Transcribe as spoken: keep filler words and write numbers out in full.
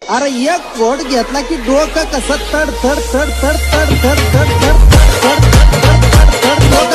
अरे एक कोड घेतला की डोकं कसं तड तड तड तड तड तड तड तड तड तड तड तड